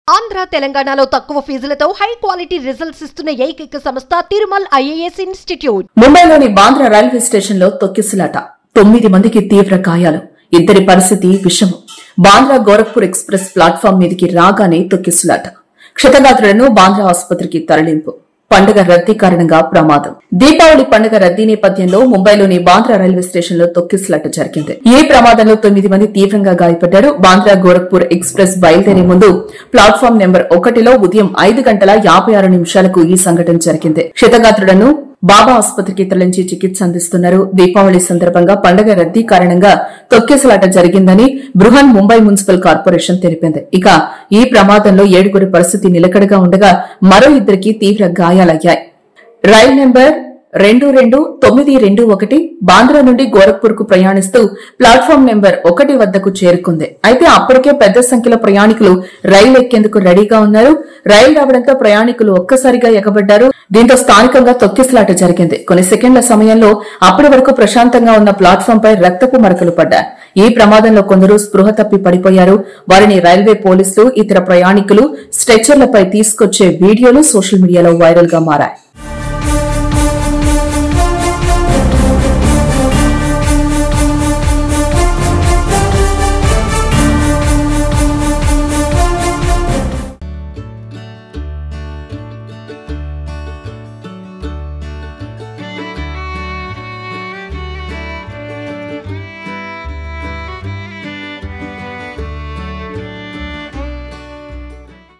ఆంధ్ర తెలంగాణలో తక్కువ ఫీజులతో high quality results ఇస్తున్న ఏకైక సంస్థ తిరుమల్ ఐఏఎస్ ఇన్స్టిట్యూట్. ముంబైలోని బాంద్రా రైల్వే స్టేషన్ లో తొక్కిసలాట, 9 మందికి తీవ్ర గాయాలు, ఇద్దరి పరిస్థితి విషమం. బాంద్రా గోరఖ్పూర్ ఎక్స్ప్రెస్ ప్లాట్ఫామ్ మీదికి రాగానే తొక్కిసలాట, క్షతగాత్రులను బాంద్రా ఆసుపత్రికి తరలింపు. పండుగ రద్దీ కారణంగా ప్రమాదం. దీపావళి పండుగ రద్దీ నేపథ్యంలో ముంబైలోని బాంద్రా రైల్వే స్టేషన్ లో తొక్కిసలాట జరిగింది. ఈ ప్రమాదంలో 9 మంది తీవ్రంగా గాయపడ్డారు. బాంద్రా గోరఖ్పూర్ ఎక్స్ప్రెస్ బయలుదేరే ముందు ప్లాట్ఫామ్ నెంబర్ 1లో ఉదయం 5:56 ఈ సంఘటన జరిగింది. క్షతగాత్రులను బాబా ఆసుపత్రికి తరలించి చికిత్స అందిస్తున్నారు. దీపావళి సందర్భంగా పండుగ రద్దీ కారణంగా తొక్కిసలాట జరిగిందని బృహన్ ముంబై మున్సిపల్ కార్పొరేషన్ తెలిపింది. ఇక ఈ ప్రమాదంలో 7 పరిస్థితి నిలకడగా ఉండగా మరో 2కి తీవ్ర గాయాలయ్యాయి. రైలు నెంబర్ 22921 బాంద్రా నుండి గోరఖ్పూర్ కు ప్రయాణిస్తూ ప్లాట్ఫామ్ నెంబర్ 1 వద్దకు చేరుకుంది. అయితే అప్పటికే పెద్ద సంఖ్యలో ప్రయాణికులు రైలు ఎక్కేందుకు రెడీగా ఉన్నారు. రైలు రావడంతో ప్రయాణికులు ఒక్కసారిగా ఎగబడ్డారు. దీంతో స్థానికంగా తొక్కిసలాట జరిగింది. కొన్ని సెకండ్ల సమయంలో అప్పటి వరకు ప్రశాంతంగా ఉన్న ప్లాట్ఫామ్ పై రక్తపు మరకలు పడ్డాయి. ఈ ప్రమాదంలో కొందరు స్పృహ తప్పి పడిపోయారు. వారిని రైల్వే పోలీసులు, ఇతర ప్రయాణికులు స్ట్రెచర్లపై తీసుకొచ్చే వీడియోలు సోషల్ మీడియాలో వైరల్ గా మారాయి.